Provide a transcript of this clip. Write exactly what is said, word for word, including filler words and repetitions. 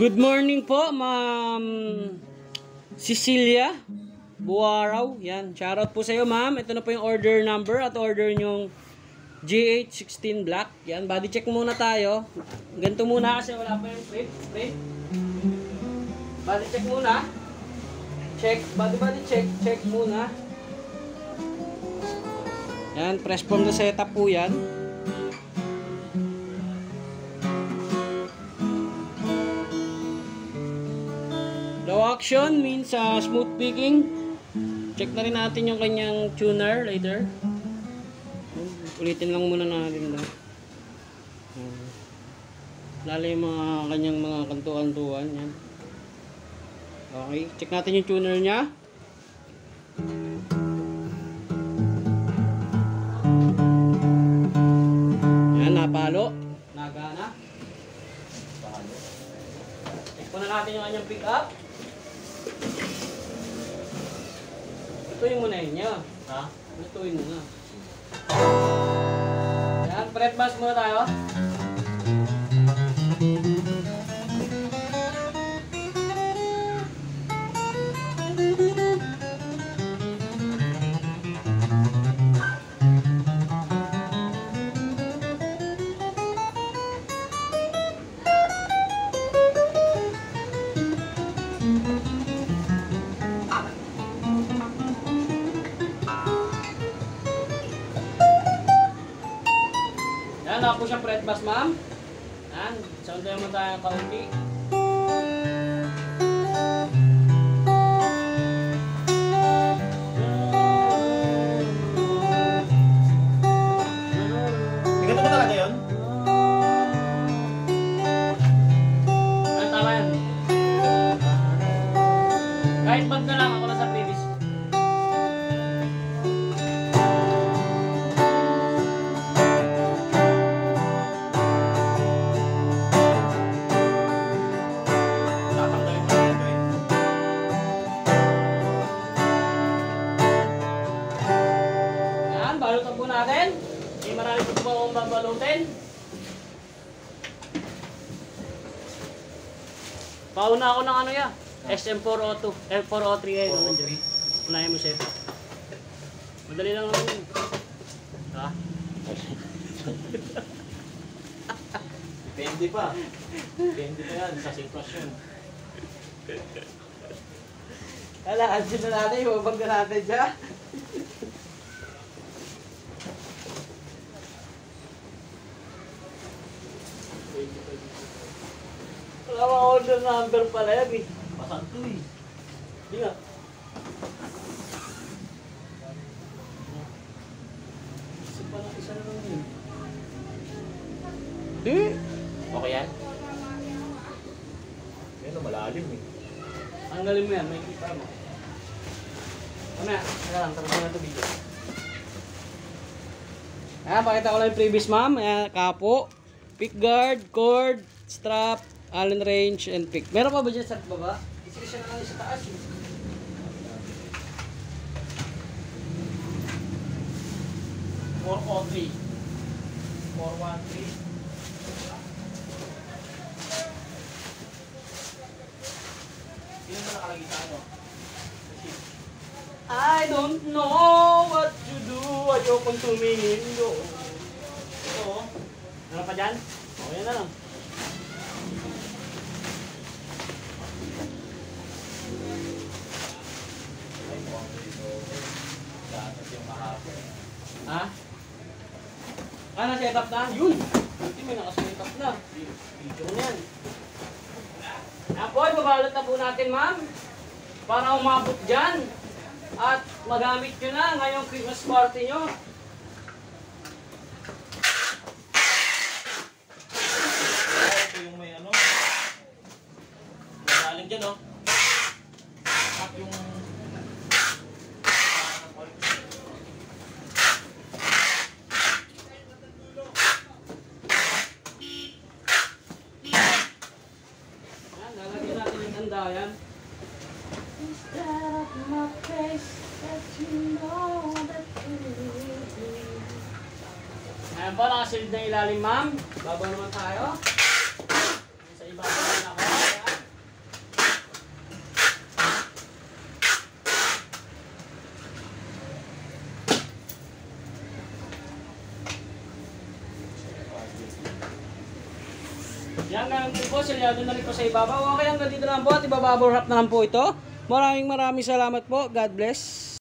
Good morning po, Ma'am Cecilia Buaraw. Yan, shoutout po sa iyo, ma'am. Ito na po yung order number at order nyong G H sixteen Black. Yan, body check muna tayo. Ganito muna kasi wala pa yung print. Print. Body check muna. Check, body body check. Check muna. Yan, press from the setup po yan. Low action means uh, smooth picking. Check na rin natin yung kanyang tuner later. Ulitin lang muna natin daw. Lalo yung mga kanyang mga kantuan-tuan. Yan. Okay, check natin yung tuner niya. Yan, napalo. Nagana. Check po na natin yung kanyang pick up. Lutuin mo na yun niya. Ha? Lutuin mo na. Yan, fret bus muna tayo. Yan, na po siyang fret bus, ma'am. Yan, soundan mo tayo ng kaunti. Ganito ba talaga yun? Ano, tama yan. Kahit bag na lang, ako na sa previous. Balutan po natin. May marami po po akong babalutin. Pauna ako ng ano ya? S M four oh two. F four oh three ay naman dyan. Unahin mo siya. Madali lang naman yun. Ha? Depende pa. Depende pa yan sa sitwasyon. Kala, ansin na natin. Ibabag na natin siya. Wala mga order number pala yan eh. Pasang to eh. Hindi nga. Isa pa lang, isa na lang yun. Di. Okay yan? Yan o, malalim eh. Tanggalin mo yan, may kita mo. Ano yan? Teka lang, tapos na ito video. Ayan, pakita ko lang yung previous, ma'am. Ayan, kapo, pick guard, cord, strap, Allen wrench, and pick. Meron pa ba dyan sa baba? Kasi siya na lang sa taas eh. four oh three. four one three. Sino ba nakalagay sa ano? I don't know what to do. Ayokong tumingin doon. Ito oh. Meron pa dyan? O, yan na lang. Ha? Ah, na-set up na? Yun! Hindi, may nakaset up na. Video na yan. Yan po, ibabalot na po natin, ma'am. Para umabot dyan. At magamit nyo na ngayong Christmas party nyo. Ito yung may ano. Magaling dyan oh. At yung Lalagyan natin yung handa yan. Instead of my face, that you know that you Ayan po, nakasilid na ilalim, ma'am. Babaw naman tayo. Sa iba naman ako. Ayan. Yan, ganun din po, silyado na rin po sa ibabaw. Okay, hanggang dito na lang po at ibababor wrap na lang po ito. Maraming maraming salamat po. God bless.